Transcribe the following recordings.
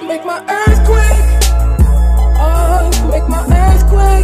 make my earthquake. Make my earthquake.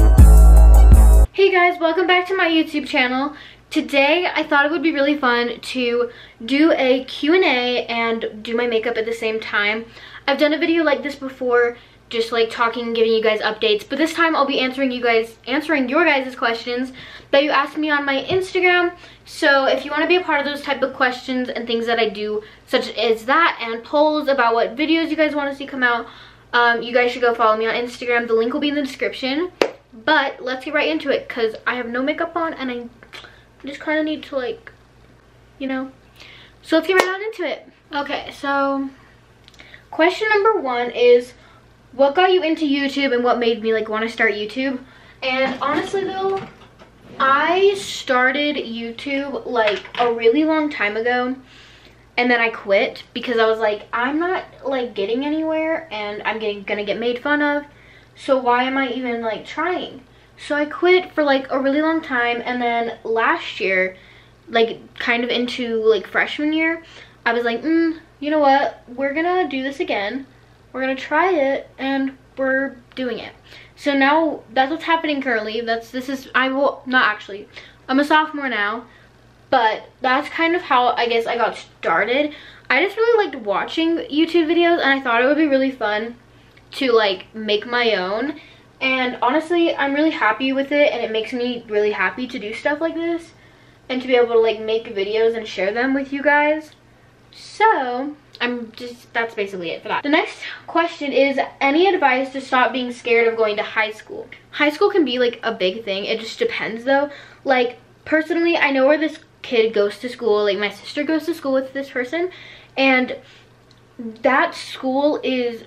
Hey guys, welcome back to my YouTube channel. Today I thought it would be really fun to do a Q&A and do my makeup at the same time. I've done a video like this before, just like talking, giving you guys updates, but this time I'll be answering your guys' questions that you asked me on my Instagram. So if you want to be a part of those type of questions and things that I do, such as that and polls about what videos you guys want to see come out, you guys should go follow me on Instagram. The link will be in the description. But let's get right into it because I have no makeup on and I just kind of need to, like, you know. So let's get right on into it. Okay, so question number 1 is, what got you into YouTube and what made me like want to start YouTube? And honestly though, I started YouTube like a really long time ago, and then I quit because I was like, I'm not like getting anywhere and I'm gonna get made fun of, so why am I even like trying? So I quit for like a really long time, and then last year, like kind of into like freshman year, I was like, you know what, we're gonna do this again. We're gonna try it, and we're doing it. So now that's what's happening currently. I'm a sophomore now, but that's kind of how I guess I got started. I just really liked watching YouTube videos, and I thought it would be really fun to like make my own. And honestly, I'm really happy with it, and it makes me really happy to do stuff like this and to be able to like make videos and share them with you guys. So that's basically it for that. The next question is, any advice to stop being scared of going to high school? High school can be like a big thing. It just depends though. Like personally, I know where this kid goes to school. Like my sister goes to school with this person, and that school is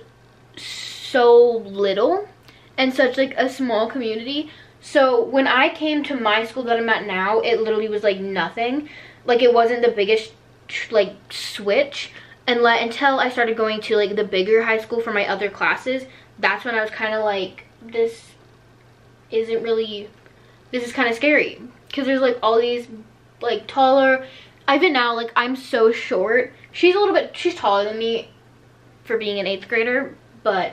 so little and such like a small community. So when I came to my school that I'm at now, it literally was like nothing. Like it wasn't the biggest like switch. And until I started going to like the bigger high school for my other classes, that's when I was kind of like, this is kind of scary, because there's like all these like taller, even now like I'm so short. She's taller than me for being an 8th grader, but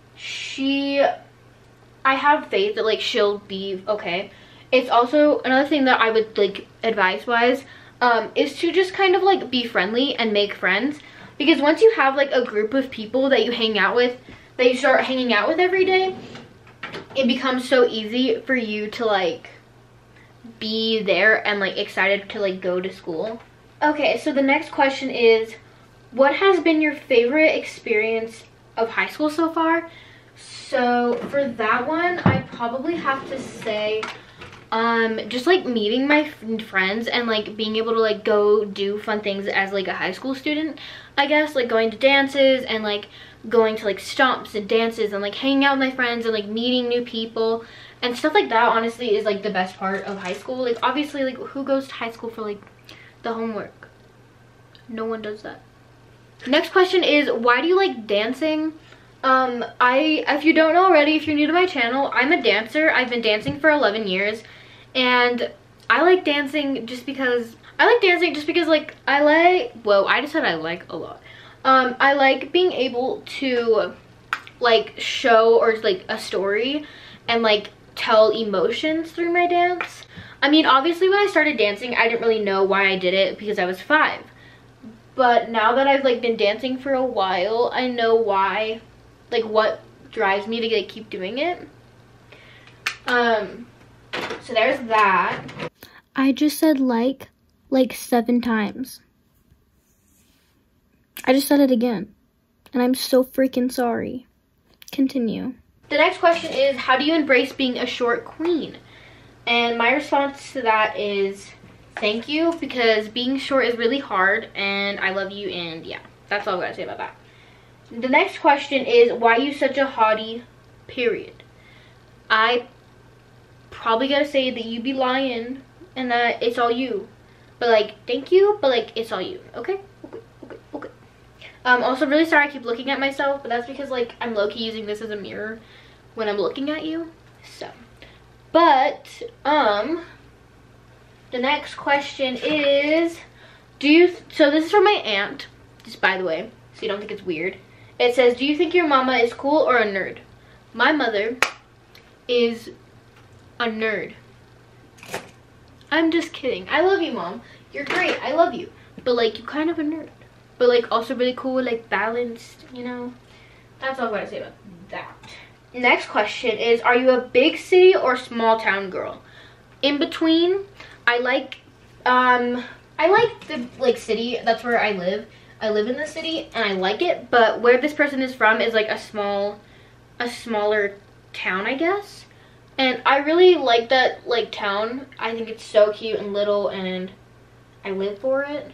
I have faith that like she'll be okay. It's also another thing that I would like advice wise is to just kind of like be friendly and make friends. Because once you have like a group of people that you start hanging out with every day, it becomes so easy for you to like be there and like excited to like go to school. Okay, so the next question is, what has been your favorite experience of high school so far? So for that one, I probably have to say just like meeting my friends and like being able to like go do fun things as like a high school student, I guess, like going to dances and like going to like stomps and dances and like hanging out with my friends and like meeting new people and stuff like that. Honestly is like the best part of high school. Like obviously, like who goes to high school for like the homework? No one does that. Next question is, why do you like dancing? If you don't know already, if you're new to my channel, I'm a dancer. I've been dancing for 11 years, and I like dancing just because like I just said I like a lot. I like being able to like show or like a story and like tell emotions through my dance. I mean, obviously when I started dancing, I didn't really know why I did it because I was 5. But now that I've like been dancing for a while, I know why, like what drives me to like keep doing it. So there's that. I just said like 7 times. I just said it again, and I'm so freaking sorry. Continue. The next question is, how do you embrace being a short queen? And my response to that is, thank you, because being short is really hard, and I love you, and yeah, that's all I gotta say about that. The next question is, why are you such a hottie, period? I probably gotta say that you be lying and that it's all you. But like, thank you, but like, it's all you, okay? Okay. Also really sorry I keep looking at myself, but that's because like I'm low-key using this as a mirror when I'm looking at you. So, but the next question is, so this is from my aunt, just by the way, so you don't think it's weird. It says, do you think your mama is cool or a nerd? My mother is a nerd. I'm just kidding. I love you, Mom. You're great. I love you. But like, you kind of a nerd. But like, also really cool, like balanced, you know? That's all I gotta say about that. Next question is, are you a big city or small town girl? In between. I like the like city. That's where I live. I live in the city and I like it, but where this person is from is like a smaller town, I guess. And I really like that like town. I think it's so cute and little and I live for it.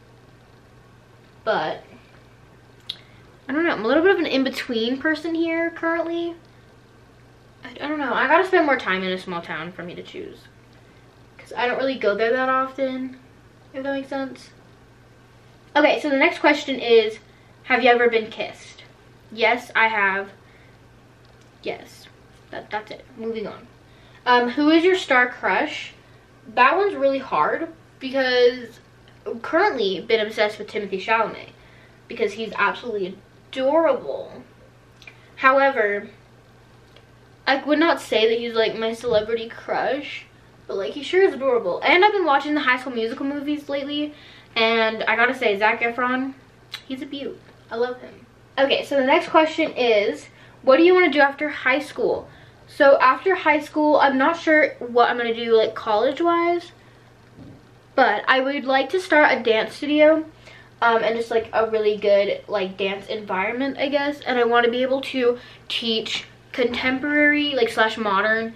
But I don't know. I'm a little bit of an in-between person here currently. I don't know. I gotta spend more time in a small town for me to choose. Because I don't really go there that often, if that makes sense. Okay, so the next question is, have you ever been kissed? Yes, I have. Yes. That's it. Moving on. Who is your star crush? That one's really hard because I've currently been obsessed with Timothée Chalamet because he's absolutely adorable. However, I would not say that he's like my celebrity crush, but like he sure is adorable. And I've been watching the High School Musical movies lately, and I gotta say, Zac Efron, he's a beaut. I love him. Okay, so the next question is, what do you want to do after high school? So after high school, I'm not sure what I'm gonna do like college-wise, but I would like to start a dance studio, and just like a really good like dance environment, I guess. And I want to be able to teach contemporary like slash modern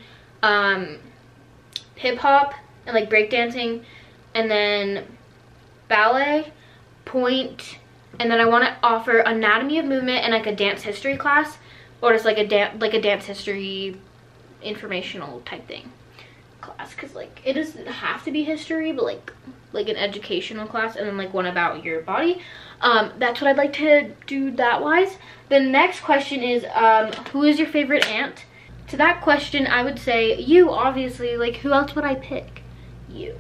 hip-hop and like breakdancing, and then ballet, point, and then I want to offer anatomy of movement and like a dance history class, or just like a dance history informational type thing class, because like it doesn't have to be history, but like an educational class, and then like one about your body. That's what I'd like to do that wise. The next question is, who is your favorite aunt? To that question, I would say you, obviously. Like, who else would I pick? You.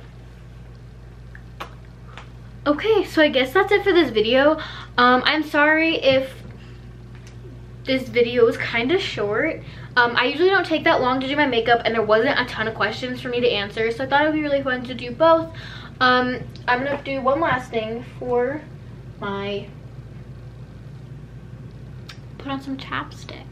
Okay, so I guess that's it for this video. I'm sorry if this video was kind of short. I usually don't take that long to do my makeup, and there wasn't a ton of questions for me to answer, so I thought it would be really fun to do both. I'm gonna do one last thing for my, put on some chapstick.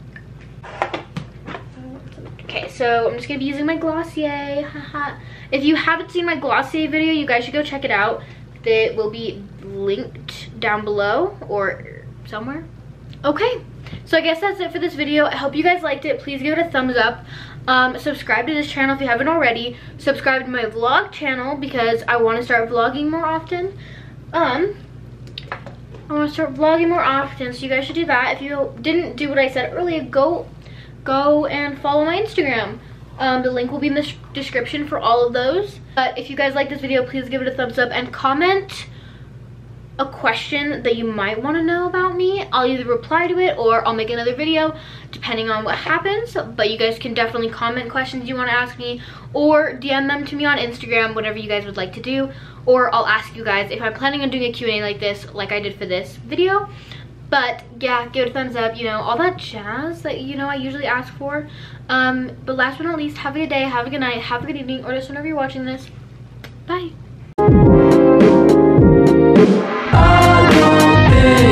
Okay, so I'm just gonna be using my Glossier. If you haven't seen my Glossier video, you guys should go check it out. It will be linked down below or somewhere. Okay, so I guess that's it for this video. I hope you guys liked it. Please give it a thumbs up. Subscribe to this channel if you haven't already. Subscribe to my vlog channel because I want to start vlogging more often. I want to start vlogging more often, so you guys should do that. If you didn't do what I said earlier, go and follow my Instagram. The link will be in the description for all of those. But if you guys like this video, please give it a thumbs up and comment a question that you might want to know about me. I'll either reply to it or I'll make another video depending on what happens. But you guys can definitely comment questions you want to ask me, or DM them to me on Instagram, whatever you guys would like to do. Or I'll ask you guys if I'm planning on doing a Q&A like this, like I did for this video. But yeah, give it a thumbs up, you know, all that jazz that, you know, I usually ask for. But last but not least, have a good day, have a good night, have a good evening, or just whenever you're watching this. Bye.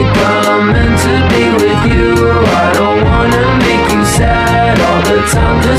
I'm meant to be with you. I don't wanna make you sad all the time. Just